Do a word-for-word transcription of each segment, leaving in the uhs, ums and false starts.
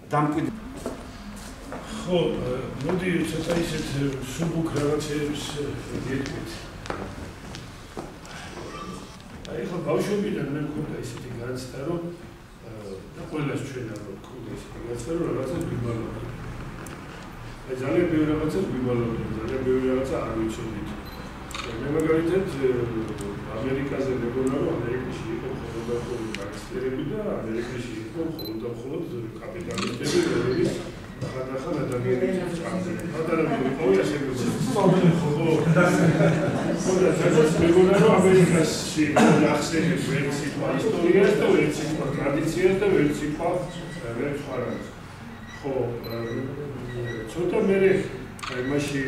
დამკვიდრ ხო, მოდი ცოტა ისეთ სუბუქ რაღაცებს გეტყვით. აი ხო ბავშვობიდან მე მქონდა ისეთი განცდა, რომ და ყველას ჩვენ არ მქონდა ისეთი განცდა, რომ რაღაცას ვიბალავდი. აი ძალიან ბევრი რაღაცას ვიბალავდი, ძალიან ბევრი რაღაცა არ ვიცოდით. მე მაგალითად ამერიკაზე მეგონა, რომ ამერიკაში იყო მხოლოდ და მხოლოდ განგსტერები და ამერიკაში იყო მხოლოდ და მხოლოდ კაპიტალისტები, რომლებიც ახალ ადამიანებს წამდნენ. ადამიანები ყოველას ეგრევე ხო ხო და სადაც მეგონა, რომ ამერიკაში ახსენებს ვერც სიტყვა ისტორიას და ვერც სიტყვა ტრადიციას და ვერც სიტყვა ვერც სხვა რაღაც. ხო, ცოტა მე აი მაშინ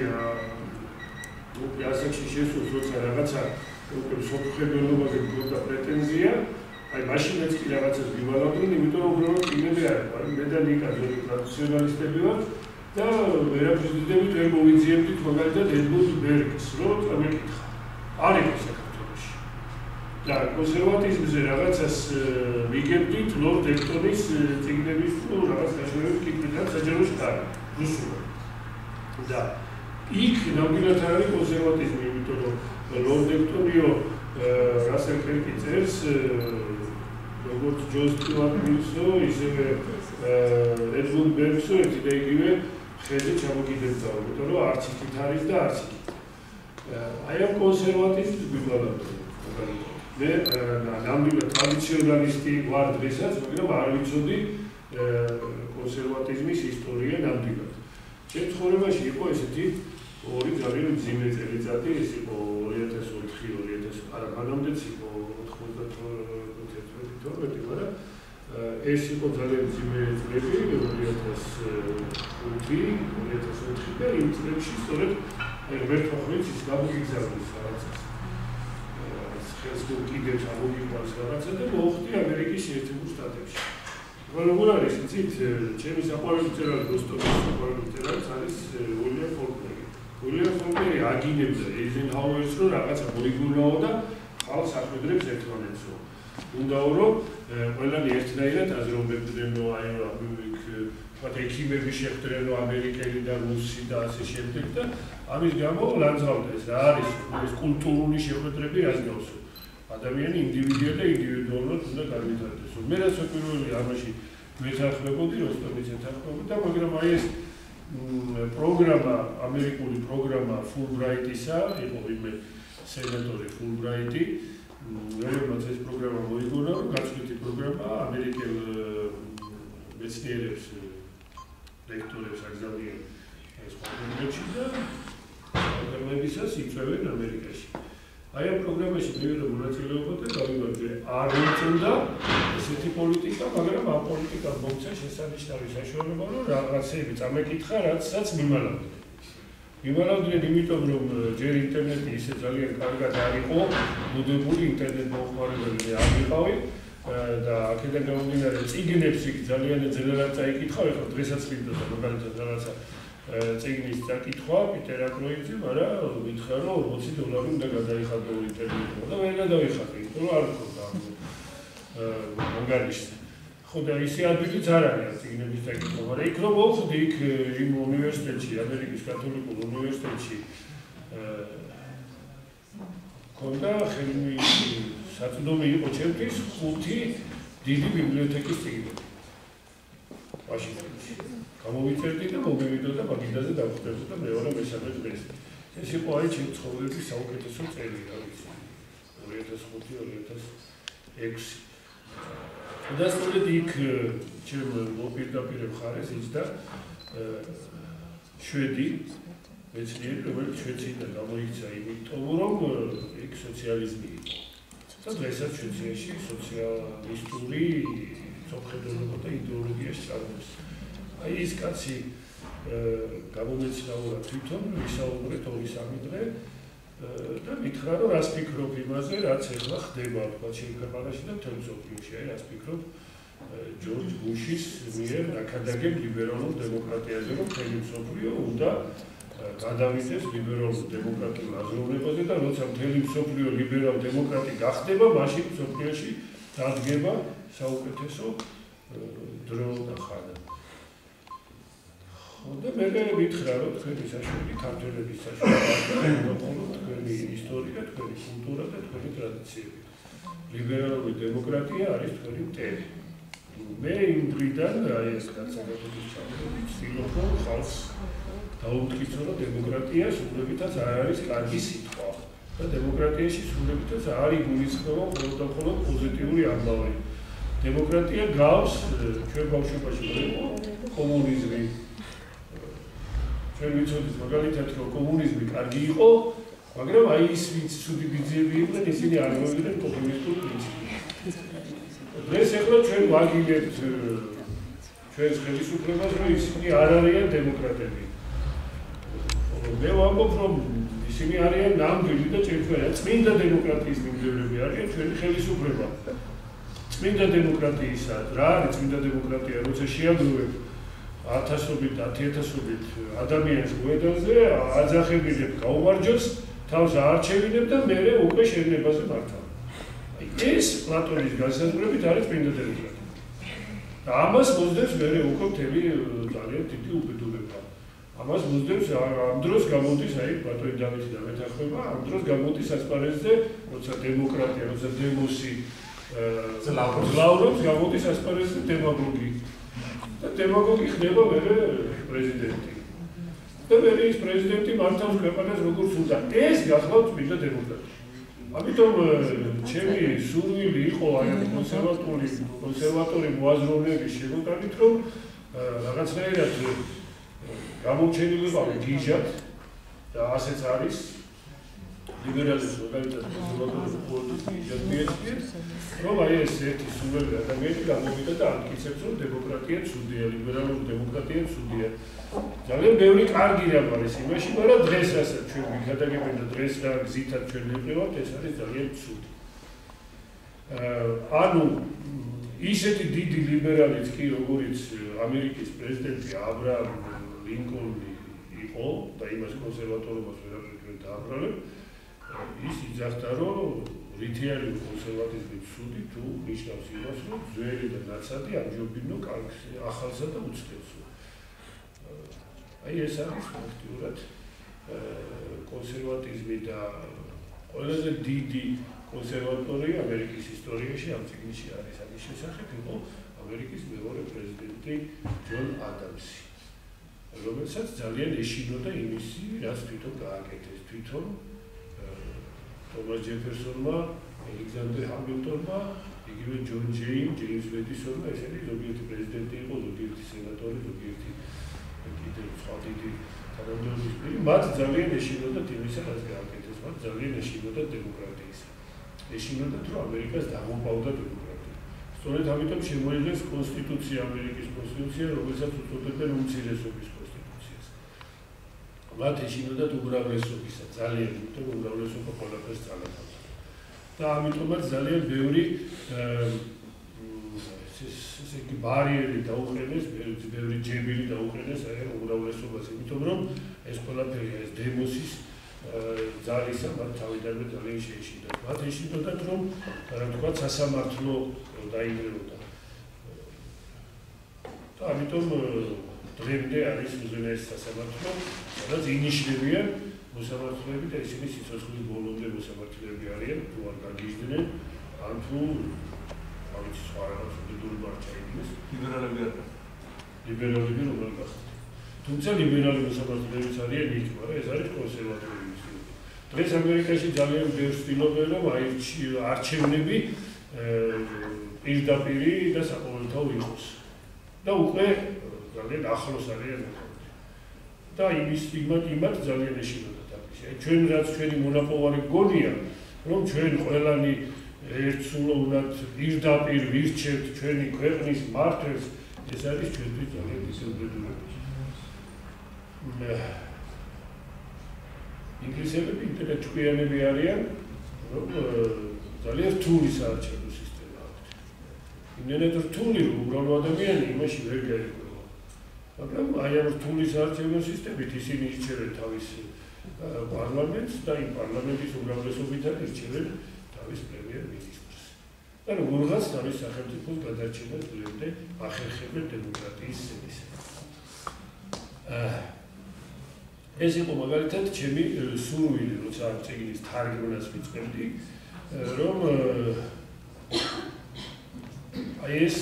ასაკში შესულ როცა რაღაცა უკვე სოფხედველობაზე მქონდა პრეტენზია, აი მაშინაც კი რაღაცას ვივალავდნენ, იმიტომ რომ უბრალოდ იმედი არ იყო, მე და ნიკა ზოგი ტრადიციონალისტები ვართ და ვერაფრის დიდებით ვერ მოვიძიებდით მაგალითად ედმუნდ ბერგს, რომ წამეკითხა. არ იყო საქართველოში. და კონსერვატიზმზე რაღაცას ვიგებდით ლორდ ექტონის წიგნების თუ რაღაც გაშუქებით კითხვიდან საჯაროში გაი, რუსულად. და იქ ნამდვილად არ არის კონსერვატიზმი, იმიტომ რომ ლორდ ექტონიო რასელ კერკი წერს როგორც ჯონ სტიუარტ მილსო, ისევე ედმუნდ ბერგსო ერთი და იგივე ხედზე ჩამოგიდებდა, იმიტომ რომ არც იქით არის და არც იქით. აი ამ კონსერვატიზმს ვიბალავდი. მე ნამდვილად ტრადიციონალისტი ვარ დღესაც, მაგრამ არ ვიცოდი კონსერვატიზმის ისტორია ნამდვილად. ჩემ ცხოვრებაში იყო ესეთი ორი ძალიან მძიმე წელიწადი, ეს იყო ორი ათას ოთხი ორი ათას არა მანამდეც იყო ოცდათერთმეტი თორმეტი, მაგრამ ეს იყო ძალიან მძიმე წლები ორი ათას ხუთი ორი ათას ოთხი და იმ წლებში სწორედ ღმერთმა ხვიც ის გამოგიგზავნის რაღაცას. ხელს კიდევ ჩამოგიყვანს რაღაცა და მოხვდი ამერიკის შეერთებულ შტატებში. როგორ არის იცით, ჩემი საყვარელი მწერალი როსტოვის საყვარელი მწერალი არის უილიამ ფოლკნერი. უილიამ ფოლკნერი აგინებდა ეიზენჰაუერს, რომ რაღაცა მოიგონაო და ხალხს ახვედრებს ერთმანეთსო. უნდაო რომ ყველანი ერთნაირად აზროვნებდნენო, აი ვთქვათ ექიმები შეხვდრენო ამერიკელი და რუსი და ასე შემდეგ და ამის გამო ლანძღავდა ეს რა არის ეს კულტურული შეხვედრები რას გავს. ადამიანი ინდივიდია და ინდივიდუალურად უნდა განვითარდეს. მე რაც პირველი ამაში ვეთანხმებოდი, როსტომიც ეთანხმებოდა, მაგრამ აი ეს პროგრამა, ამერიკული პროგრამა ფულბრაიტისა, იყო ვინმე სენატორი ფულბრაიტი, რომელმაც ეს პროგრამა მოიგონა, რომ გაცვლითი პროგრამა ამერიკელ მეცნიერებს, ლექტორებს აგზავნიან სხვა ქვეყნებში და პროგრამებისას იწვევენ ამერიკაში. აი ამ პროგრამაში მივიღე მონაწილეობა და გავიმარჯვე. არ მომწონდა ესეთი პოლიტიკა, მაგრამ ამ პოლიტიკას მომცა შესანიშნავი საშუალება, რომ რაღაცები წამეკითხა, რაცაც მიმალავდნენ. მიმალავდნენ იმიტომ, რომ ჯერ ინტერნეტი ისე ძალიან კარგად არ იყო, მოდებული ინტერნეტ მოხმარებელი არ ვიყავი და აქედან გამომდინარე წიგნებს იქ ძალიან ძნელად წაიკითხავ, ეხლა დღესაც მინდოდა მაგალითად რაღაცა წიგნის წაკითხვა პიტერ აკროიძე, მაგრამ მითხრა რომ ოცი დოლარი უნდა გადაიხადო ინტერნეტზე და ვერ გადავიხადე, იმიტომ რომ არ მქონდა ანგარიშზე. ხო და ისე ადგილიც არ არის წიგნების წაკითხვა, მაგრამ იქ რომ მოვხვდი, იქ იმ უნივერსიტეტში, ამერიკის კათოლიკურ უნივერსიტეტში მქონდა ხელმი საწდომი იყო ჩემთვის ხუთი დიდი ბიბლიოთეკის წიგნები ვაშინგტონში. გამოვიწერდი და მოგივიდოდა მაგიდაზე დავხვდები და მეორე მესამე დღეს. ეს იყო აი ჩემი ცხოვრების საუკეთესო წელი, რა ვიცი. ორი ათას ხუთი ორი ათას ექვსი. და სწორედ იქ ჩემ მოპირდაპირე მხარეს იჯდა შვედი მეცნიერი, რომელიც შვედეთიდან გამოიქცა იმიტომ, რომ იქ სოციალიზმი იყო. და დღესაც შვედეთში სოციალისტური სამხედროება და იდეოლოგია სწავლობს. აი ეს კაცი გამომეცნაურა თვითონ ვისაუბრეთ ორი სამი დღე და მითხრა რომ რას ფიქრობ იმაზე, რაც ახლა ხდება თქვა შეიქმნაში და მთელ მსოფლიოში, აი რას ფიქრობ ჯორჯ ბუშის მიერ აკადემიურ ლიბერალურ დემოკრატიაზე, რომ მთელი მსოფლიო უნდა გადავიდეს ლიბერალურ დემოკრატიულ აზროვნებაზე და როცა მთელი მსოფლიო ლიბერალ დემოკრატი გახდება, მაშინ მსოფლიოში დადგება საუკეთესო დრო და ხანა. და მე მითხრა რომ თქვენი საშვები ქართველების საშვები მხოლოდ თქვენი ისტორია, თქვენი კულტურა და თქვენი ტრადიციები. ლიბერალური დემოკრატია არის თქვენი მტერი. მე იმ დღიდან აი ეს განსაკუთრებით ჩავდები ვცდილობ რომ ხალხს დაუთხიცო რომ დემოკრატია სრულებითაც არ არის კარგი სიტყვა და დემოკრატიაში სრულებითაც არ იგულისხმება მხოლოდ და მხოლოდ პოზიტიური ამბავი. დემოკრატია გავს ჩვენ ბავშვობაში კომუნიზმი. ჩვენ ვიცოდით მაგალითად რომ კომუნიზმი კარგი იყო, მაგრამ აი ის ვინც ცუდი ბიძები იყვნენ, ისინი არ მოვიდნენ კომუნისტურ პრინციპებს. დღეს ახლა ჩვენ ვაგინებთ ჩვენს ხელისუფლებას, რომ ისინი არ არიან დემოკრატები. მე ვამბობ, რომ ისინი არიან ნამდვილი და ჭირჭველი, წმინდა დემოკრატიის მიმდევრები არიან ჩვენი ხელისუფლება. წმინდა დემოკრატიისა, რა არის წმინდა დემოკრატია, როცა შეაგროვებ ათასობით, ათიათასობით ადამიანს გვედელზე, აძახებინებ გაუმარჯოს, თავს აარჩევინებ და მერე უკვე შეგნებაზე მართავ. ეს პლატონის განსაზღვრებით არის წმინდა დემოკრატია. და ამას მოსდევს მერე უკვე მთელი ძალიან დიდი უბედურება. ამას მოსდევს ამ დროს გამოდის აი პლატონი დავითი და მეთანხმება, ამ დროს გამოდის ასპარეზზე, როცა დემოკრატია, როცა დემოსი ლავრობს, გამოდის ასპარეზზე დემაგოგი. და დემაგოგი ხდება მერე პრეზიდენტი. და მერე ის პრეზიდენტი მართავს ქვეყანას როგორც უნდა. ეს გახლავთ წმინდა დემოკრატია. ამიტომ ჩემი სურვილი იყო აი კონსერვატორი კონსერვატორი მოაზროვნების შემოტანით, რომ რაღაცნაირად გამოჩენილიყავი გიჟად და ასეც არის ლიბერალიზმის მაგალითად კონსერვატორების პოლიტიკის გიჟად მიეწვიეთ, რომ აი ეს ერთი სულელი ადამიანი გამოვიდა და ამტკიცებს, რომ დემოკრატია ცუდია, ლიბერალური დემოკრატია ცუდია. ძალიან ბევრი კარგი რამ არის იმაში, მაგრამ დღეს რასაც ჩვენ ვიხადაგებენ და დღეს რა გზითაც ჩვენ მივყევართ, ეს არის ძალიან ცუდი. ანუ ისეთი დიდი ლიბერალიც კი, როგორც ამერიკის პრეზიდენტი აბრაამ ლინკოლნი იყო და იმას კონსერვატორობას ვერაფრით ვერ დააბრალებ, ის იძახდა, რომ რითი არის კონსერვატიზმი ცუდი, თუ ნიშნავს იმას, რომ ძველი და ნაცადი ამჯობინო ახალსა და უცდელსო. აი ეს არის ფაქტიურად კონსერვატიზმი და ყველაზე დიდი კონსერვატორი ამერიკის ისტორიაში ამ წიგნში არის ამის შესახებ იყო ამერიკის მეორე პრეზიდენტი ჯონ ადამსი, რომელსაც ძალიან ეშინოდა იმისი, რაც თვითონ გააკეთეს. თვითონ თომას ჯეფერსონმა, ალექსანდრ ჰამილტონმა, იგივე ჯონ ჯეიმ, ჯეიმს მედისონმა, ესენი ზოგიერთი პრეზიდენტი იყო, ზოგიერთი სენატორი, ზოგიერთი კიდევ სხვა დიდი თანამდებობები. მათ ძალიან ეშინოდათ იმისა, რაც გააკეთეს, მათ ძალიან ეშინოდათ დემოკრატიისა. ეშინოდათ, რომ ამერიკას დაღუპავდა დემოკრატია. სწორედ ამიტომ შემოიღეს კონსტიტუცია, ამერიკის კონსტიტუცია, რომელსაც უწოდებენ უმცირესობის კონსტიტუციას. მათ ეშინოდათ უმრავლესობისა, ძალიან, იმიტომ რომ უმრავლესობა ყველაფერს წალათავს. და ამიტომაც ძალიან ბევრი ესე იგი ბარიერი დაუყენეს, ბევრი ჯებილი დაუყენეს აი უმრავლესობას, იმიტომ რომ ეს ყველაფერი ეს დემოსის ძალისა მათ თავიდანვე ძალიან შეეშინდათ. მათ ეშინოდათ, რომ რა თქვა სასამართლო დაინგრეოდა. და ამიტომ დღემდე არის უზენაესი სასამართლო, სადაც ინიშნებიან მოსამართლეები და ისინი სიცოცხლის ბოლომდე მოსამართლეები არიან, თუ არ გაგიჟდნენ, ან თუ ავიც სხვა რაღაც უდიდური მარჩაიდეს. ლიბერალები არ გახდათ. ლიბერალები რომ არ გახდათ. თუმცა ლიბერალი მოსამართლეებიც არიან იქ, მაგრამ ეს არის კონსერვატორები. დღეს ამერიკაში ძალიან ბევრს ცდილობენ, რომ არჩევნები პირდაპირი და საყოველთაო იყოს. და უკვე ძალიან ახლოს არიან. და იმის იმათ იმათ ძალიან ეშინოდათ ამის. ჩვენ რაც ჩვენი მონაპოვარი გონია, რომ ჩვენ ყველანი ერთსულოვნად პირდაპირ ვირჩევთ ჩვენი ქვეყნის მართვას, ეს არის ჩვენთვის ძალიან დიდი უბედურება. ინგლისელები იმდენად ჭკვიანები არიან, რომ ძალიან რთული საარჩევნო სისტემა აქვთ. იმდენად რთული, რომ უბრალო ადამიანი იმაში ვერ გაიგოება. მაგრამ აი ამ რთული საარჩევნო სისტემით ისინი ირჩევენ თავის პარლამენტს და იმ პარლამენტის უმრავლესობითაც ირჩევენ თავის პრემიერ-მინისტრს. და როგორღაც თავის სახელმწიფოს გადარჩენას დღემდე ახერხებენ დემოკრატიის ზემისად. ეს იყო მაგალითად ჩემი სურვილი, როცა წიგნის თარგმნას ვიწყებდი, რომ აი ეს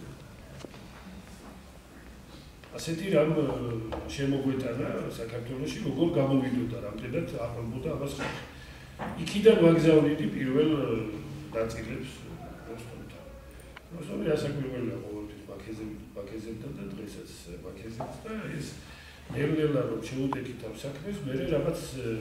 ასეთი რამ შემოგვეტანა საქართველოში, როგორ გამოვიდოდა, რამდენად აყვებოდა ამას ხალხი. იქიდან ვაგზავნიდი პირველ ნაწილებს როსტომთან. როსტომი ასაკვირველია ყოველთვის ბაქეზებთან და დღესაც ბაქეზებს და ეს ნელ-ნელა რომ შევუდექით ამ საქმეს, მე რაღაც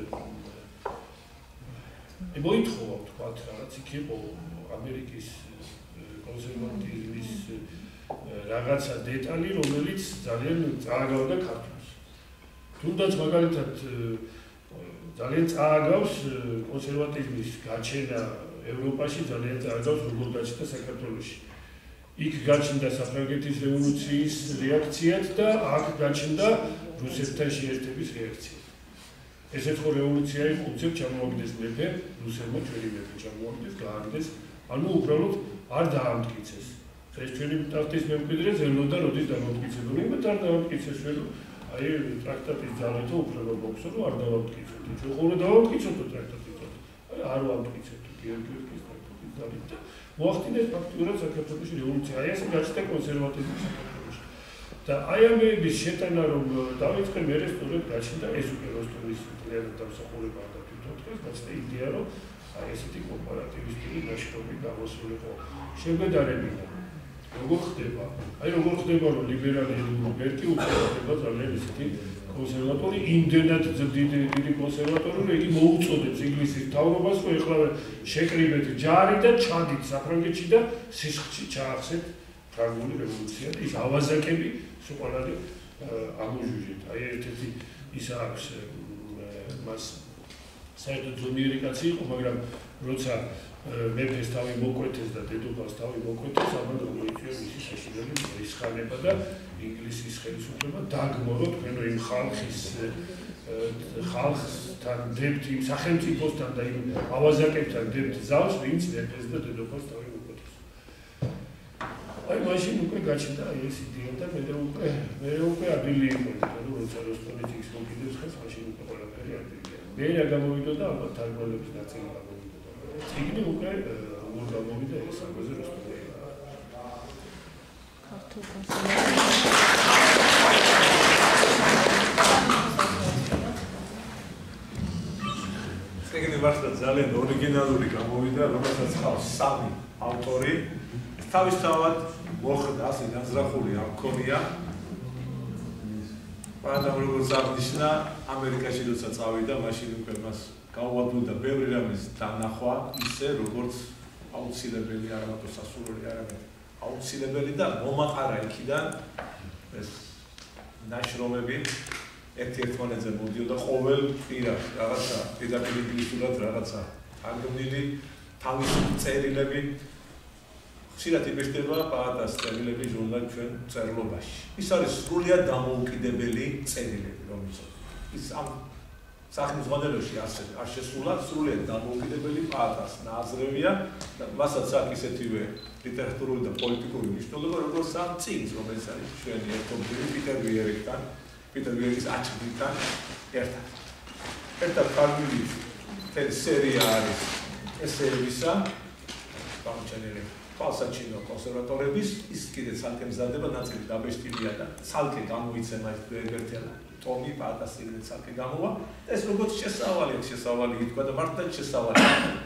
მოითხოვა თქვათ რაღაც იქ იყო ამერიკის კონსერვატიზმის რაღაცა დეტალი, რომელიც ძალიან წააგავდა ქართულს. თუნდაც მაგალითად ძალიან წააგავს კონსერვატიზმის გაჩენა ევროპაში, ძალიან წააგავს როგორ გაჩნდა საქართველოში. იქ გაჩნდა საფრანგეთის რევოლუციის რეაქციაც და აქ გაჩნდა რუსეთთან შეერთების რეაქცია. ესეც ხო რევოლუცია იყო, უცებ ჩამოაგდეს მეფე, რუსებმა ჩვენი მეფე ჩამოაგდეს, გააგდეს, ანუ უბრალოდ არ დაამტკიცეს. ეს ჩვენი ტახტის მემკვიდრე ზელოდა როდის დამამტკიცებული, მე არ დაამტკიცეს ველო. აი ტრაქტატის ძალით უფლება გვაქვს, რომ არ დავამტკიცოთ. ჩვენ ხო რა დავამტკიცოთ ტრაქტატის ძალით. აი არ ვამტკიცეთ გიორგიევსკის ტრაქტატის ძალით და მოახდინეს ფაქტურად საქართველოში რევოლუცია. აი ესე გაჩნდა კონსერვატიზმი საქართველოში. და აი ამების შეტანა რომ დავიწყე მე სწორედ გაჩნდა ეს უკვე როსტომის მთლიანად დამსახურებაა და თვითონ დღეს გაჩნდა იდეა რომ აი ესეთი კომპარატივისტული ნაშრომი გამოსულიყო. შეგვედარებინა როგორ ხდება? აი როგორ ხდება რომ ლიბერალი ბერკი უწოდება ძალიან ისეთი კონსერვატორი, იმდენად დიდი დიდი კონსერვატორი, რომ იგი მოუწოდებს ინგლისის მთავრობას, რომ ეხლა შეკრიბეთ ჯარი და ჩადით საფრანგეთში და სისხლში ჩაახსეთ ფრანგული რევოლუცია და ის ავაზაკები სუყარალი ამოჟუჟეთ. აი ერთ-ერთი ის აქვს მას საერთოდ ძლიერი კაცი იყო, მაგრამ როცა მეფეს თავი მოკვეთეს და დედოფალს თავი მოკვეთეს, ამან გამოიწვია მისი საშინელი რისხანება და ინგლისის ხელისუფლება დაგმორო თქვენ იმ ხალხის ხალხთან დებთ იმ სახელმწიფოსთან და იმ ავაზაკებთან დებთ ზავს, ვინც მეფეს და დედოფალს თავი მოკვეთეს. აი მაშინ უკვე გაჩნდა ეს იდეა და მე უკვე მე უკვე ადვილი იყო, რომ როცა როსტომი ციგს მოკიდებს ხეს, მაშინ უკვე ყველაფერი ადვილია. მე რა გამოვიდოდა ალბათ თარგმანების ნაწილი გამოვიდა. ციგნი უკვე როგორ გამოვიდა ეს ამაზე როსტომი. ქართულ ციგნი მართლა ძალიან ორიგინალური გამოვიდა, რომელსაც ხავს სამი ავტორი. თავისთავად მოხდა ასე განზრახული არ მქონია. მაგრამ როგორც აღნიშნა, ამერიკაში როცა წავიდა, მაშინ უკვე მას გაუადვილდა ბევრი რამის დანახვა, ისე როგორც აუცილებელი არა მარტო სასურველი, არამედ აუცილებელი და მომაყარა იქიდან ეს ნაშრომები ერთ-ერთმანეთზე მოდიოდა ყოველ კვირას, რაღაცა პირდაპირ ინგლისურად, რაღაცა თარგმნილი თავისი წერილები. ხშირად იბეჭდება პაატას წერილები ჟურნალ ჩვენ წერლობაში. ის არის სრულიად დამოუკიდებელი წერილები, რომელიც ის ამ სახელმწიფოში ასე არ შესულა, სრულიად დამოუკიდებელი პაატას ნაზრევია და მასაც აქვს ისეთივე ლიტერატურული და პოლიტიკური მნიშვნელობა, როგორც ამ წიგნს, რომელიც არის ჩვენი ერთობლივი პიტერ ვიერიკთან, პიტერ ვიერიკის აჩქრიდან ერთად. ერთად თარგმნილი სერია არის ესეებისა, გამოჩენილი თვალსაჩინო კონსერვატორების, ის კიდე ცალკე მზადდება, ნაწილი დაბეჭდილია და ცალკე გამოიცემა ეს ერთერთი ტომი პაატას ციგნი ცალკე გამოვა. ეს როგორც შესავალი, შესავალი ითქვა და მართლაც შესავალი.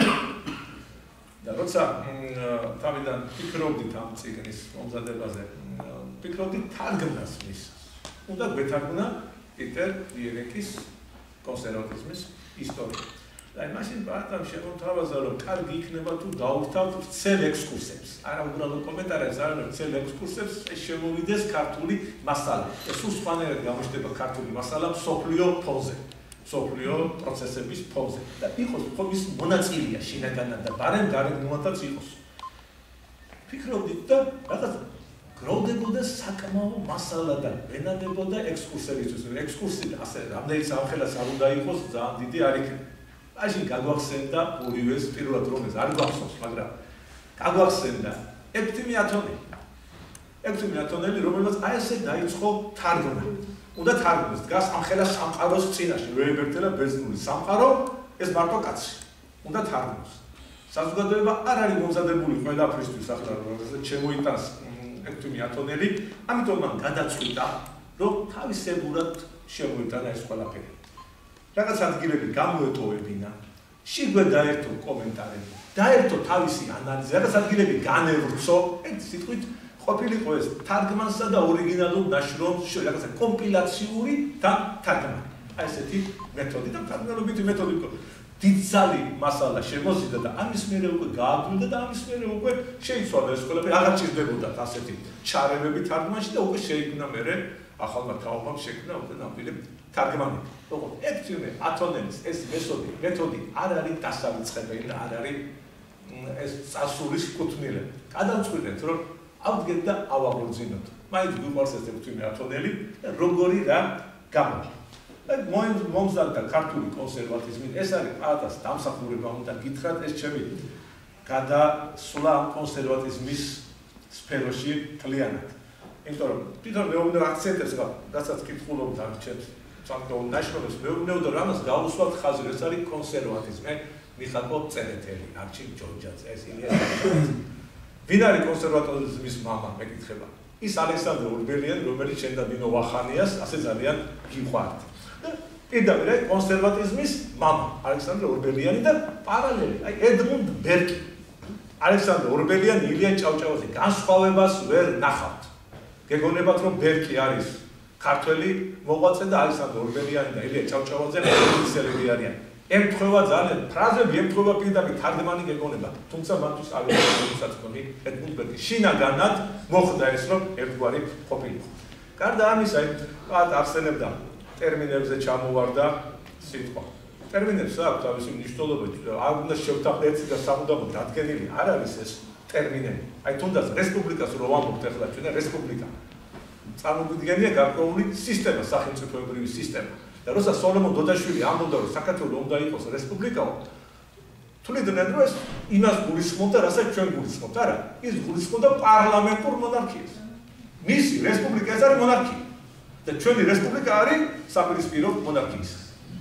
და როცა თავიდან ფიქრობდით ამ ციგნის მომზადებაზე, ფიქრობდით თარგმნას მის. უნდა გვეთარგმნა პიტერ ვიერიკის კონსერვატიზმის ისტორია. და მაშინ პაატამ შემოთავაზა, რომ კარგი იქნება თუ დავუთავთ ვრცელ ექსკურსებს. არა უბრალოდ კომენტარებს, არამედ ვრცელ ექსკურსებს შემოვიდეს ქართული მასალა. ეს სულ სხვანაირად გამოჩნდება ქართული მასალა მსოფლიო ფონზე, მსოფლიო პროცესების ფონზე. და იყოს ფონის მონაწილეა შინაგანად და ბარემ გარეგნულადაც იყოს. ფიქრობდით და რაღაც გროვდებოდა საკმაო მასალა და ვენადებოდა ექსკურსებისთვის. ექსკურსი ასე რამდენიც ამხელას არ უნდა იყოს, ძალიან დიდი არ იქნება. მაშინ გაგვახსენდა ორივეს პირველად რომელიც არ გვახსოვს, მაგრამ გაგვახსენდა ეფთიმი ათონი. ექვთიმე ათონელი, რომელმაც აი ესე დაიწყო თარგმნა. უნდა თარგმნოს, დგას ამხელა სამყაროს წინაშე, ვეიბერტელა ბერძნული სამყარო, ეს მარტო კაცი. უნდა თარგმნოს. საზოგადოება არ არის მომზადებული ყველაფრისთვის ახლა, რომ შემოიტანს ექვთიმე ათონელი, ამიტომ მან გადაწყვიტა, რომ თავისებურად შემოიტანა ეს ყველაფერი. რაღაც ადგილები გამოეტოვებინა, შირგვე დაერთო კომენტარები, დაერთო თავისი ანალიზი, რაღაც ადგილები განევრცო, ერთ სიტყვით ყოფილიყო ეს თარგმანსა და ორიგინალურ ნაშრომს შორის რაღაცა კომპილაციური და თარგმანი. აი ესეთი მეთოდი და თარგმანობითი მეთოდი იყო. დიდძალი მასალა შემოზიდა და ამის მერე უკვე გააგრძელდა და ამის მერე უკვე შეიცვალა ეს ყველაფერი, აღარ ჭირდებოდა ასეთი ჩარევები თარგმანში და უკვე შეიქმნა მერე ახალმა თაობამ შექმნა უკვე ნამდვილი თარგმანი. ოღონდ ექვთიმე ათონელის ეს მეთოდი, მეთოდი არ არის დასაწყებელი და არ არის ეს წასულის კუთვნილება. გადავწყვიტეთ, რომ ავდგეთ და ავაღორძინოთ. მაინც გვიყვარს ეს ექვთიმე ათონელი და როგორი რა გამოვა. მომზადდა ქართული კონსერვატიზმი, ეს არის პატას დამსახურება, უნდა გითხრათ, ეს ჩემი გადასვლა კონსერვატიზმის სფეროში მთლიანად. იმიტომ რომ თვითონ მეუბნევ აქცენტებს, რასაც კითხულობთ არჩეთ სამყარო ნაშრომებს, მეუბნევ და რამას გავუსვათ ხაზი, ეს არის კონსერვატიზმი. მიხაკო წერეთელი, არჩილ ჯორჯაძე, ეს ილია. ვინ არის კონსერვატიზმის მამა, მეკითხება. ის ალექსანდრე ურბელიანი, რომელიც შენ და დინო ვახანიას ასე ძალიან გიყვართ. პირდაპირ აი კონსერვატიზმის მამა, ალექსანდრე ურბელიანი და პარალელი, აი ედმუნდ ბერკი. ალექსანდრე ურბელიანი, ილია ჭავჭავაძე, განსხვავებას ვერ ნახავთ. გეგონებათ, რომ ბერკი არის ქართველი მოღვაწე და ალექსანდრე ურბელიანი და ილია ჭავჭავაძე ინგლისელები არიან. ემთხვევა ძალიან ფრაზები, ემთხვევა პირდაპირ თარგმანი გეგონება, თუმცა მათთვის არ არის საწმუნი ედმუნდ ბერკი. შინაგანად მოხდა ეს, რომ ერთგვარი ყოფილიყო. გარდა ამისა, პატ არსენებდა ტერმინებზე ჩამოვარდა სიტყვა. ტერმინებს აქვს თავისი მნიშვნელობა, არ უნდა შევთანხმდეთ ერთი და სამუდამოდ დადგენილი არ არის ეს ტერმინები. აი თუნდაც რესპუბლიკას რო ვამბობთ ახლა ჩვენ რესპუბლიკა. წარმოგვიდგენია გარკვეული სისტემა, სახელმწიფოებრივი სისტემა. და როცა სოლომონ დოდაშვილი ამბობდა, რომ საქართველო უნდა იყოს რესპუბლიკაო, თuliდნენ რომ ეს იმას გულისხმობდა, რასაც ჩვენ გულისხმობთ, არა, ის გულისხმობდა პარლამენტურ მონარქიას. მისი რესპუბლიკა ეს არის მონარქია. და ჩვენი რესპუბლიკა არის საპირისპირო მონარქიის.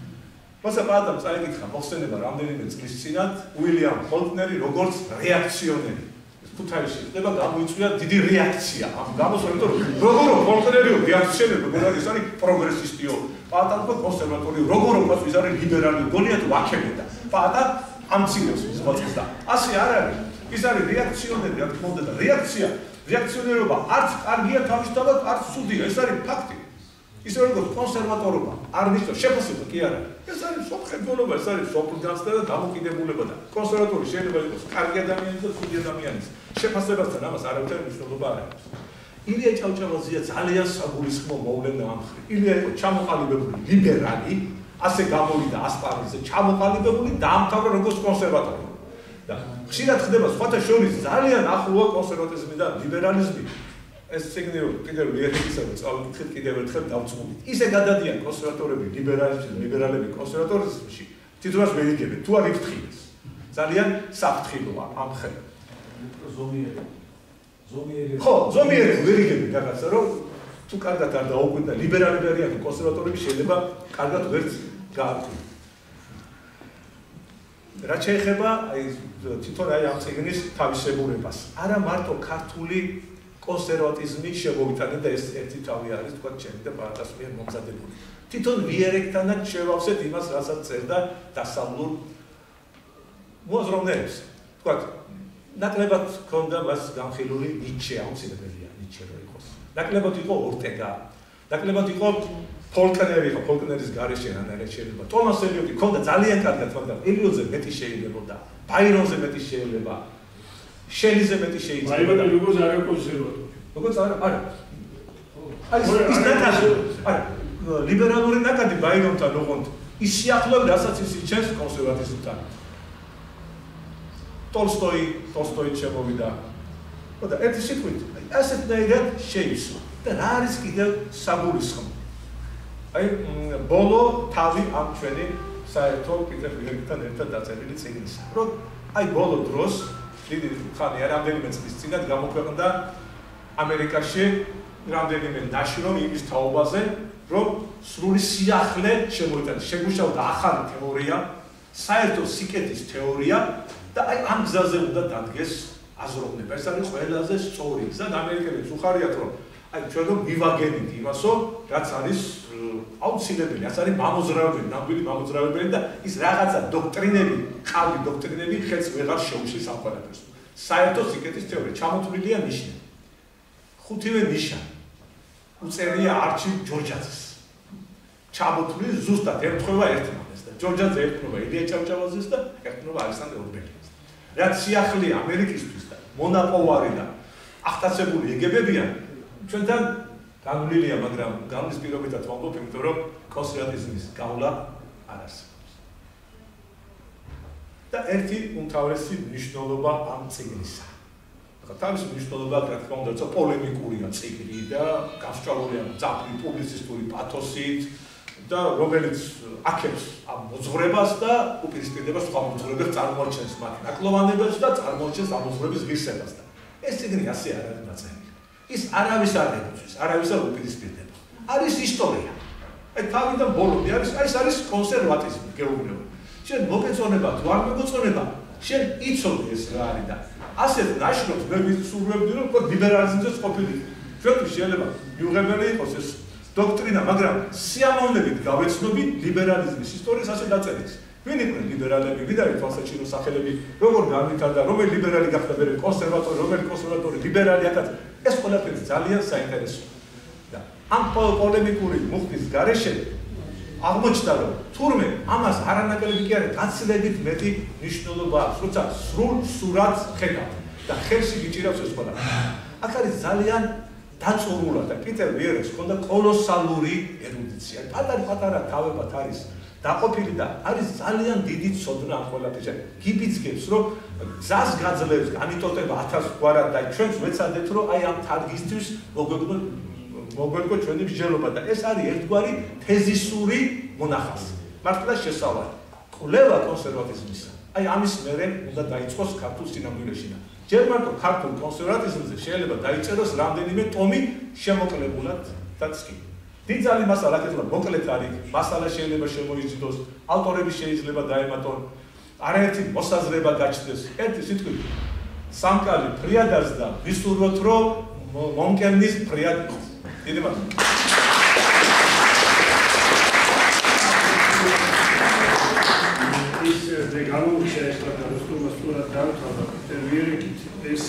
როცა პატამ წაიკითხა მოხსენება რამდენიმე წლის წინათ, უილიამ ფოლკნერი როგორც რეაქციონერი. ქუთაისში ხდება გამოიწვია დიდი რეაქცია. ამ გამოსვლა, იმიტომ რომ როგორ ფოლკნერიო რეაქციონერი, როგორ არის არის პროგრესისტიო, პატამ და კონსერვატორი, როგორ ყავს ის არის ლიბერალი, გონია თუ აქებოდა. პატა ამცინებს ის მოწეს და ასე არ არის. ის არის რეაქციონერი, რა თქმა უნდა და რეაქცია, რეაქციონერობა არც კარგია თავისთავად, არც ცუდია, ეს არის ფაქტი. ისე როგორც კონსერვატორობა არ ნიშნავს შეფასება კი არა. ეს არის სოფხებულობა, ეს არის სოფლგანცდა და დამოკიდებულება და კონსერვატორი შეიძლება იყოს კარგი ადამიანი და ცუდი ადამიანი. შეფასებასთან ამას არავითარი მნიშვნელობა არ აქვს. ილია ჭავჭავაძეა ძალიან საგულისხმო მოვლენა ამ ხრი. ილია იყო ჩამოყალიბებული ლიბერალი, ასე გამოვიდა ასპარეზზე, ჩამოყალიბებული დაამთავრა როგორც კონსერვატორი. და ხშირად ხდება სხვათა შორის ძალიან ახლოა კონსერვატიზმი და ლიბერალიზმი. ეს ციგნი კიდევ ლიერებისა და წავიკითხეთ კიდევ ერთხელ დავწმუნდით. ისე გადადიან კონსერვატორები ლიბერალიზმში, ლიბერალები კონსერვატორიზმში, თითოეულს ვერ იგებენ, თუ არ იფრთხილეს. ძალიან საფრთხილოა ამ ხელი. ზომიერი. ზომიერი. ხო, ზომიერი ვერ იგებენ რაღაცა, რომ თუ კარგად არ დაუკვირდა ლიბერალები არიან, კონსერვატორები შეიძლება კარგად ვერც გააკვირდეთ. რაც შეეხება აი თვითონ აი ამ ციგნის თავისებურებას, არა მარტო ქართული კონსერვატიზმი შემოვიტანე და ეს ერთი თავი არის თქვა ჩემი და პატას მიერ მომზადებული. თვითონ ვიერექტანაც შევავსეთ იმას, რასაც წერდა დასავლურ მოაზროვნეებს. თქვა ნაკლებად ჰქონდა მას განხილული ნიჩე, აუცილებელია ნიჩე რო იყოს. ნაკლებად იყო ორტეგა, ნაკლებად იყო ფოლკნერი, ხო ფოლკნერის გარეშე რანაირად შეიძლება. ტომას ელიოტი ჰქონდა ძალიან კარგად, მაგრამ ელიოტზე მეტი შეიძლებოდა, ბაირონზე მეტი შეიძლება. შელიზე მეტი შეიძლება. ბაირონი როგორც არის კონსერვატორი. როგორც არა, არა. აი ის ნაკადი, არა, ლიბერალური ნაკადი ბაირონთან ოღონდ ის სიახლოვე, რასაც ის იჩენს კონსერვატიზმთან. ტოლსტოი, ტოლსტოი შემოვიდა. და ერთი სიტყვით, აი ასეთნაირად შეიცვალა. და რა არის კიდევ საგულისხმო? აი ბოლო თავი ამ ჩვენი საერთო პიტერ ვიერგთან ერთად დაწერილი წიგნისა. რომ აი ბოლო დროს დიდი ხანი არ რამდენიმე წლის წინათ გამოქვეყნდა ამერიკაში რამდენიმე ნაშრომ იმის თაობაზე, რომ სრული სიახლე შემოიტანა. შეგუშავდა ახალი თეორია, საერთო სიკეთის თეორია და აი ამ გზაზე უნდა დადგეს აზროვნება. ეს არის ყველაზე სწორი გზა. ამერიკელებს უხარიათ, რომ აი ჩვენ რომ მივაგენით იმასო, რაც არის აუცილებელი, რაც არის მამოძრავებელი, ნამდვილი მამოძრავებელი და ის რაღაცა დოქტრინები, ყავი დოქტრინები ხელს ვეღარ შეუშლის ამ ყველაფერს. საერთო სიკეთის თეორია ჩამოთვლილია ნიშნები. ხუთივე ნიშა უწერია არჩილ ჯორჯაძეს. ჩამოთვლილი ზუსტად ემთხვევა ერთმანეთს და ჯორჯაძე ემთხვევა ილია ჭავჭავაძეს და ემთხვევა ალექსანდრე ორბელიანს. რაც სიახლეა ამერიკისთვის და მონაპოვარი და აღტაცებული ეგებებიან, ჩვენთან განვლილია, მაგრამ განვლის პირობითად ვამბობ, იმიტომ რომ კონსერვატიზმის გავლა არ არსებობს. და ერთი უმთავრესი მნიშვნელობა ამ წიგნისა. თავის მნიშვნელობა, რა თქმა უნდა, ცა პოლემიკურია წიგნი და გასწავლულია ძაფრი პუბლიცისტური პათოსით და რომელიც აქებს ამ მოძღვრებას და უპირისპირდება სხვა მოძღვრებებს, წარმოაჩენს მათ ნაკლოვანებებს და წარმოაჩენს ამ მოძღვრების ღირსებას და ეს წიგნი ასე არ არის დაწერილი. ის არავის არ ეკუთვნის, არავის არ უპირისპირდება. არის ისტორია. აი თავიდან ბოლომდე არის, აი ეს არის კონსერვატიზმი, გეუბნები. შენ მოგეწონება თუ არ მოგეწონება, შენ იცოდი ეს რა არის და ასეთ ნაშრომს მე ვისურვებდი, რომ ლიბერალიზმზეც ყოფილიყო. ჩვენთვის შეიძლება მიუღებელი იყოს ეს დოქტრინა, მაგრამ სიამოვნებით გავეცნობით ლიბერალიზმის ისტორიას ასე დაწერილს. ვინ იყვნენ ლიბერალები, ვინ არის თვალსაჩინო სახელები, როგორ განვითარდა, რომელი ლიბერალი გახდა მერე კონსერვატორი, რომელი კონსერვატორი ლიბერალი აკაც, ეს ყველაფერი ძალიან საინტერესოა. და ამ პოლემიკური მუხტის გარეშე აღმოჩნდა, რომ თურმე ამას არანაკლები კი არის, გაცილებით მეტი მნიშვნელობა აქვს, როცა სრულ სურათს ხედავთ და ხელში გიჭირავს ეს ყველაფერი. აქ არის ძალიან დაწურულა და პიტერ ვიერეს ჰქონდა კოლოსალური ერუდიცია. პატარ-პატარა თავებად არის დაყოფილი და არის ძალიან დიდი ცოდნა ამ ყველაფერზე. გიბიძგებს, რომ გზას გაძლევს, განიტოტება ათას გვარად და ჩვენც ვეცადეთ, რომ აი ამ თარგისთვის მოგვეკვდოთ მოგვერგო ჩვენი მსჯელობა და ეს არის ერთგვარი თეზისური მონახაზი. მართლა შესავალი. კვლევა კონსერვატიზმისა. აი ამის მერე უნდა დაიწყოს ქართულ სინამდვილეში და ჯერ მარტო ქართულ კონსერვატიზმზე შეიძლება დაიწეროს რამდენიმე ტომი შემოკლებულადაც კი. დიდძალი მასალა აკეთება მოკლედ არის, მასალა შეიძლება შემოიზიდოს, ავტორები შეიძლება დაემატონ, არაერთი მოსაზრება გაჩნდეს. ერთი სიტყვით სამკალი ფრიადას და ვისურვოთ, რომ მომკერნის ფრიად იყოს. დიდი მადლობა. ის მე გამოვიხსნა ეს რა რუსულმა სწორად დავთვალა პიტერ ვიერეკით ეს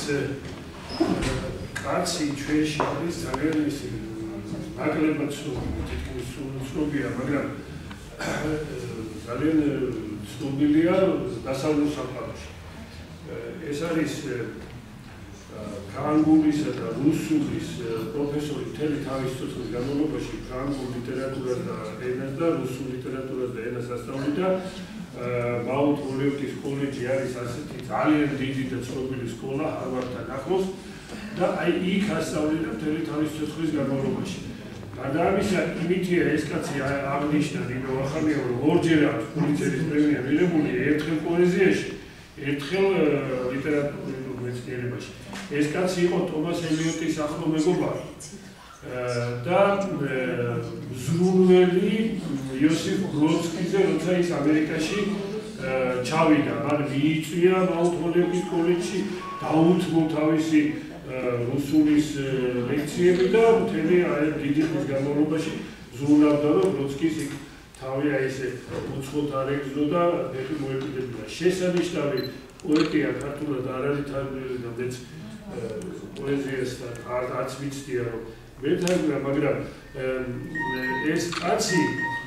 კაცი ჩვენში არის ძალიან ისე ნაკლებად ცნობილი თითქმის ცნობილია მაგრამ ძალიან ცნობილია დასავლურ სამყაროში ეს არის ფრანგულისა და რუსულის პროფესორი მთელი თავის წუთის განმავლობაში ფრანგულ ლიტერატურას და ენას და რუსულ ლიტერატურას და ენას ასწავლიდა მაუნთ ჰოლიუდის კოლეჯი არის ასეთი ძალიან დიდი და ცნობილი სკოლა ჰარვარდთან ახლოს და აი იქ ასწავლიდა მთელი თავის წუთის განმავლობაში. გარდა ამისა, იმითია ეს კაცი აღნიშნა ნინო ვახამია რომ ორჯერ აქვს პულიცერის პრემია მიღებული ერთხელ პოეზიაში, ერთხელ ლიტერატურულ მეცნიერებაში. ეს კაცი იყო თომას ელიოტის ახლო მეგობარი და ზრუნველი იოსიფ ბროდსკიზე, როცა ის ამერიკაში ჩავიდა, მან მიიწვია მაუნთ ჰოლიუდის კოლეჯში, დაუთმო თავისი რუსულის ლექციები და მთელი დიდი ხნის განმავლობაში ზრუნავდა, რომ ბროდსკის იქ თავი აი ესე უცხოთ არ ეგზო და ფეხი მოეკიდებოდა. შესანიშნავი პოეტია ქართულად არ არის თარგმნილი და მეც პოეზიას არც ვიცდია რომ მეთარგმნა, მაგრამ ეს კაცი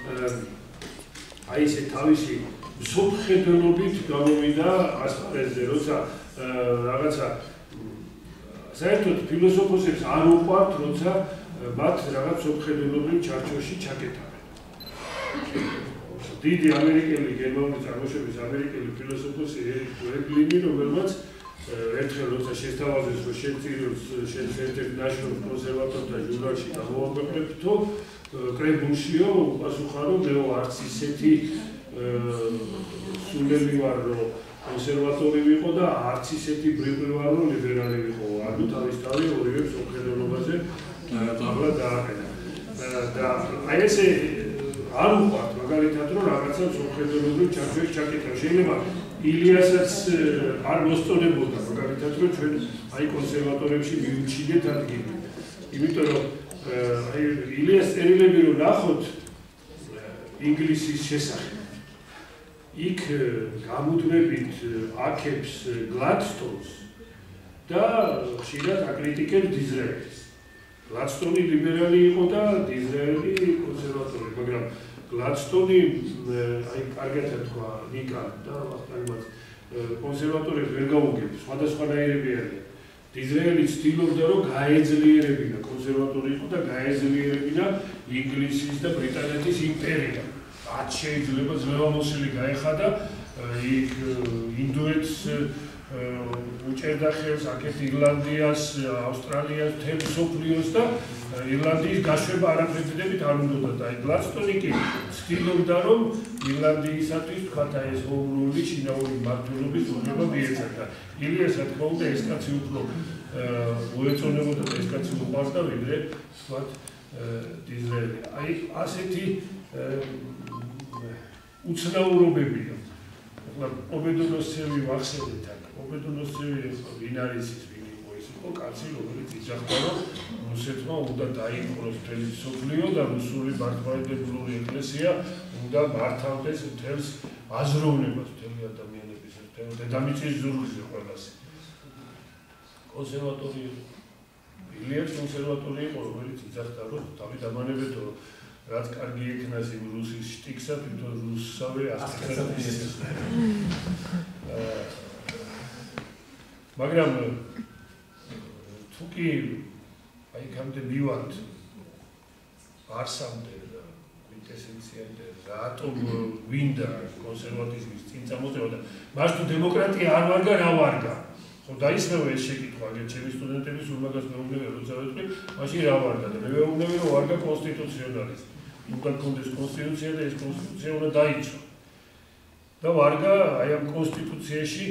აი ესე თავისი მსოფლმხედველობით გამოვიდა ასპარეზზე, როცა რაღაცა საერთოდ ფილოსოფოსებს არ უყვართ, როცა მათ რაღაც მსოფლმხედველობით ჩარჩოში ჩაკეტავენ. დიდი ამერიკელი გერმანული წარმოშობის ამერიკელი ფილოსოფოსი ერიკ ვეგლინი, რომელმაც ერთხელ როცა შესთავაზეს, რომ შენ წირილს შენ ერთ-ერთ ნაშრომს კონსერვატორთა ჟურნალში გამოვაქვეყნებთო, კრებულშიო უპასუხა, რომ მეო არც ისეთი სულელი ვარ, რომ კონსერვატორი ვიყო და არც ისეთი ბრიყვივალო ლიბერალი ვიყო. ანუ თავისთავად ორივე სამხედროებაზე მაღლა დააყენა. და აი ესე არ უყვართ მაგალითად რომ რაღაცა სამხედროებრივ ჩარჩოებს ჩაკეთა. შეიძლება ილიასაც არ მოსწონებოდა მაგალითად რომ ჩვენ აი კონსერვატორებში მივუჩიდეთ ადგილი. იმიტომ რომ აი ილიას წერილები რომ ნახოთ ინგლისის შესახებ იქ გამუდმებით აქებს გლადსტონს და ხშირად აკრიტიკებს დიზრაელის. გლადსტონი ლიბერალი იყო და დიზრაელი კონსერვატორი, მაგრამ გლადსტონი აი კარგად თქვა ნიკა და ვახტანგაც კონსერვატორებს ვერ გაუგებს, სხვადასხვანაირები არიან. დიზრაელი ცდილობდა რომ გაეძლიერებინა კონსერვატორი იყო და გაეძლიერებინა ინგლისის და ბრიტანეთის იმპერია. რაც შეიძლება ძლევამოსილი გაეხადა იქ ინდოეთს უჭერდა ხელს, აქეთ ირლანდიას, ავსტრალიას, მთელ მსოფლიოს და ირლანდიის გაშვება არაფრით არ უნდოდა და აი გლადსტონი კი ცდილობდა რომ ირლანდიისათვის თქვათ აი ეს ოვრული შინაური მმართველობის უფლება მიეცადა. ილიას რა თქმა უნდა ეს კაცი უფრო უეწონებოდა და ეს კაცი უყვარდა ვიდრე თქვათ დიზრაელი. აი ასეთი უცნაურობებია. ახლა ობედონოსცევი ვახსენეთ აქ. ობედონოსცევი ვინ არის ის ვინ იყო ის იყო კაცი რომელიც იძახდა რომ რუსეთმა უნდა დაიპყროს მთელი მსოფლიო და რუსული მართლმადიდებლური ეკლესია უნდა მართავდეს მთელს აზროვნებას მთელი ადამიანების ერთეულ დედამიწის ზურგზე ყველას. კონსერვატორი ილიას კონსერვატორი იყო რომელიც იძახდა რომ თავი დამანებეთო რაც კარგი ექნას იმ რუსის შტიქსა თვითონ რუსსავე ასწრებს. მაგრამ თუ კი აი იქამდე მივართ არსამდე კვინტესენციამდე რატომ გვინდა კონსერვატიზმის წინ წამოწევა და მას თუ დემოკრატია არ ვარგა რა ვარგა? ხო დაისმევა ეს შეკითხვა აგერ ჩემი სტუდენტების უმაგას მეუბნები როცა ვეთქვი მაშინ რა ვარგა და მე ვეუბნები რომ ვარგა კონსტიტუციონალიზმი. უნდა გქონდეს კონსტიტუცია და ეს კონსტიტუცია უნდა დაიცვა. და ვარგა აი ამ კონსტიტუციაში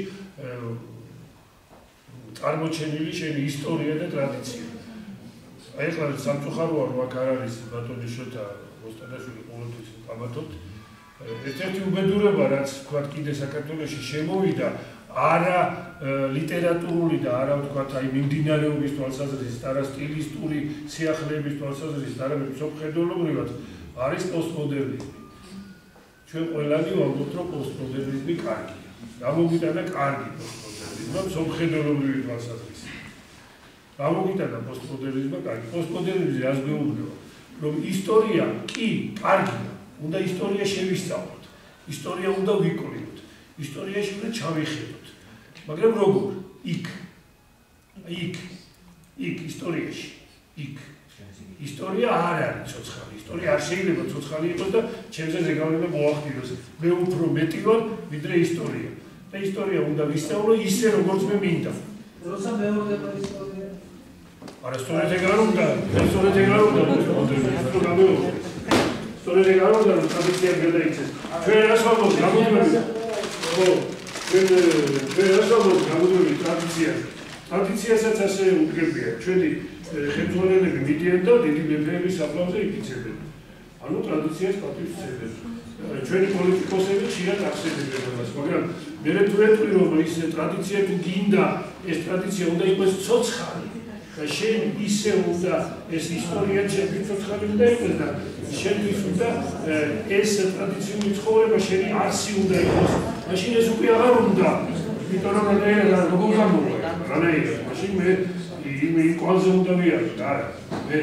წარმოჩენილი შენი ისტორია და ტრადიცია. აი ახლა სამწუხაროა რომ აქ არ არის ბატონი შოთა მოსტანაშვილი ყოველთვის ვკამათობთ. ერთ-ერთი უბედურება რაც თქვათ კიდე საქართველოში შემოვიდა არა ლიტერატურული და არა ვთქვათ აი მიმდინარეობის თვალსაზრისით, არა სტილისტური სიახლეების თვალსაზრისით, არამედ მსოფლმხედველობრივად არის პოსტმოდერნიზმი. ჩვენ ყველანი ვამბობთ რომ პოსტმოდერნიზმი კარგია. გამოგიტანა კარგი პოსტმოდერნიზმი მსოფლმხედველობრივი თვალსაზრისით. გამოგიტანა პოსტმოდერნიზმი კარგი. პოსტმოდერნიზმი რას გვეუბნება? რომ ისტორია კი კარგია, უნდა ისტორია შევისწავლოთ. ისტორია უნდა ვიკვლევთ. ისტორიაში უნდა ჩავიხედოთ. მაგრამ როგორ? იქ. იქ. იქ ისტორიაში. იქ. ისტორია არ არის ცოცხალი. ისტორია არ შეიძლება ცოცხალი იყოს და ჩემზე ზეგავლენა მოახდინოს. მე უფრო მეტი ვარ ვიდრე ისტორია. და ისტორია უნდა ვისწავლო ისე როგორც მე მინდა. როცა მეორდება ისტორია. არა, სწორედ ეგ არ უნდა. სწორედ ეგ არ უნდა მოდერნიზმი. სწორედ ეგ არ უნდა ტრადიცია გადაიქცეს. ჩვენ რას ვამბობთ? გამოდმებით. ხო, ჩვენ ჩვენ რას ვამბობთ გამოდმებით ტრადიციაზე. ტრადიციასაც ასე უდგებია. ჩვენი ხელმძღვანელები მიდიან და დიდი მეფეების საფლავზე იფიცებენ. ანუ ტრადიციას პატივს სცემენ. ჩვენი პოლიტიკოსები ხშირად ახსენებენ ამას, მაგრამ მე თუ ეტყვი რომ ის ტრადიცია თუ გინდა, ეს ტრადიცია უნდა იყოს ცოცხალი. და შენ ისე უნდა ეს ისტორია ჩემთვის ცოცხალი უნდა იყოს და შენთვის უნდა ეს ტრადიციული ცხოვრება შენი არსი უნდა იყოს. მაშინ ეს უკვე აღარ უნდა. იმიტომ რომ რა როგორ გამოვა? რანაირად? მაშინ მე იმ კვალზე უნდა ვიაროთ, არა. მე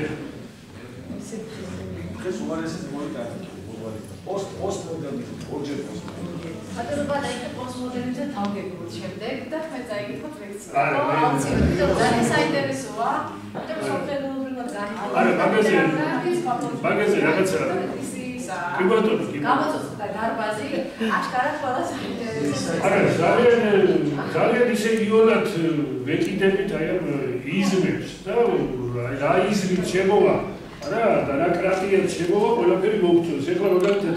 დღეს უარესად მოიტანა. პოსტ პოსტმოდერნიზმი, ორჯერ პოსტმოდერნიზმი. ბატონო ბატონი პოსტმოდერნიზმზე თავგებულოთ შემდეგ და თქვენ წაიგეთ ლექცია. არა, მე აუცილებლად ძალიან საინტერესოა. და სოფლმხედველობრივად განიხილება. არა, მაგაზე მაგაზე რაღაცა კი ბატონო, კი. გამოცოცხლდა დარბაზი, აშკარად ყველა საინტერესოა. არა, ძალიან ძალიან ისე იოლად ვეკიდებით აი ამ იზმებს და რა იზმით შემოვა. არა, და რა კრატიად შემოვა, ყველაფერი მოგწონს. ეხლა მაგალითად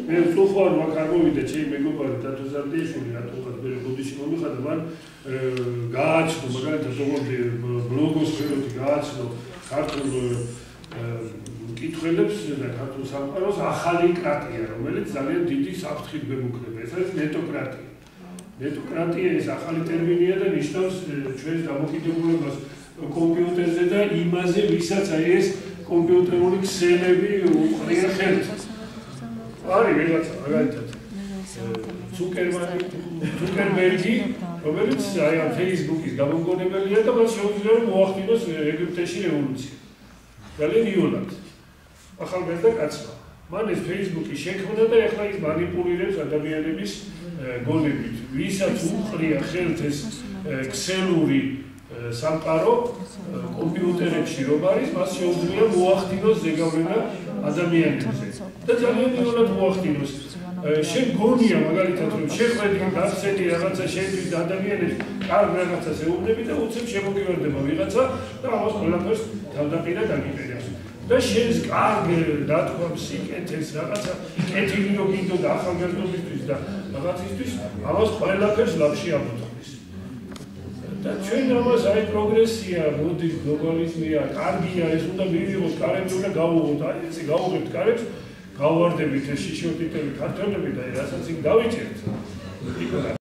მე ვწუხარ მაგ არ მოვიდა ჩემი მეგობარი დათო ზარდიშვილი რატომღაც მე ბოდიში მომიხადა მან გააცნო მაგალითად ზოგადად ბლოგოსფეროთი გააცნო ქართულ მკითხველებს და ქართულ სამყაროს ახალი კრატია რომელიც ძალიან დიდი საფრთხით გვემუქრება ეს არის ნეტოკრატია ნეტოკრატია ეს ახალი ტერმინია და ნიშნავს ჩვენს დამოკიდებულებას კომპიუტერზე და იმაზე ვისაც აი ეს კომპიუტერული ქსელები უყრია ხელთ არის ვიღაცა მაგალითად ზუკერბერგი ზუკერბერგი რომელიც აი ამ Facebook-ის გამომგონებელია და მას შეუძლია მოახდინოს ეგვიპტეში რევოლუცია ძალიან იოლად ახალგაზრდა კაცმა მან ეს Facebook-ი შექმნა და ახლა ის манипуლირებს ადამიანების გონებით ვისაც უყრია ხელთ ეს ქსელური სამყარო კომპიუტერებში რომ არის მას შეუძლია მოახდინოს ზეგავლენა ადამიანებზე და ძალიან იოლად მოახდინოს შენ გონია მაგალითად რომ შეხვედი გაცედი რაღაცა შეთვის ადამიანებს კარგ რაღაცას ეუბნები და უცებ შემოგივარდება ვიღაცა და ამას ყველაფერს თავდაპირა დაგიყენებს და შენს კარგ დათქვამს სიკეთეს რაღაცა კეთილი რო გინდოდა ახალგაზრდობისთვის და რაღაცისთვის ამას ყველაფერს ლაფში ამოთხოვს და ჩვენ ამას აი პროგრესია მოდის გლობალიზმია კარგია ეს უნდა მივიღოთ კარებს უნდა გავუღოთ აი ესე გავუღებთ კარებს გავვარდებით ეს შიშოტიტები ქართველები და რასაც იქ დავიჭერთ